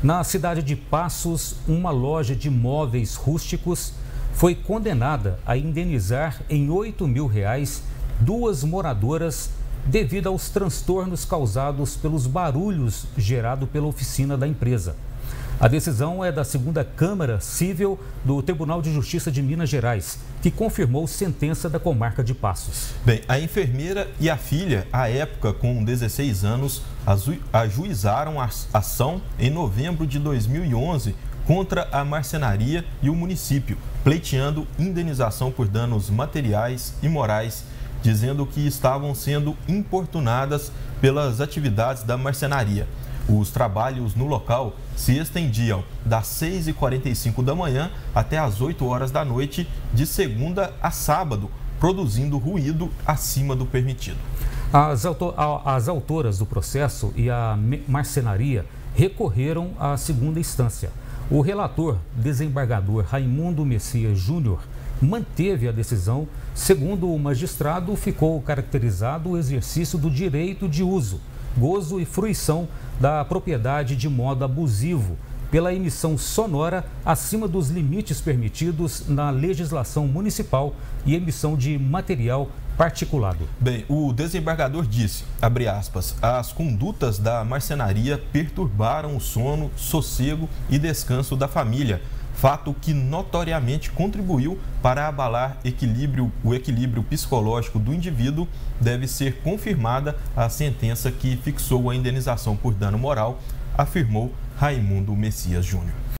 Na cidade de Passos, uma loja de móveis rústicos foi condenada a indenizar em R$ 8.000 duas moradoras devido aos transtornos causados pelos barulhos gerados pela oficina da empresa. A decisão é da segunda Câmara Civil do Tribunal de Justiça de Minas Gerais, que confirmou sentença da comarca de Passos. Bem, a enfermeira e a filha, à época com 16 anos, ajuizaram a ação em novembro de 2011 contra a marcenaria e o município, pleiteando indenização por danos materiais e morais, dizendo que estavam sendo importunadas pelas atividades da marcenaria. Os trabalhos no local se estendiam das 6h45 da manhã até as 8 horas da noite, de segunda a sábado, produzindo ruído acima do permitido. As autoras do processo e a marcenaria recorreram à segunda instância. O relator, desembargador Raimundo Messias Júnior, manteve a decisão. Segundo o magistrado, ficou caracterizado o exercício do direito de uso, gozo e fruição da propriedade de modo abusivo pela emissão sonora acima dos limites permitidos na legislação municipal e emissão de material particulado. Bem, o desembargador disse, abre aspas, as condutas da marcenaria perturbaram o sono, sossego e descanso da família, fato que notoriamente contribuiu para abalar o equilíbrio psicológico do indivíduo. Deve ser confirmada a sentença que fixou a indenização por dano moral, afirmou Raimundo Messias Júnior.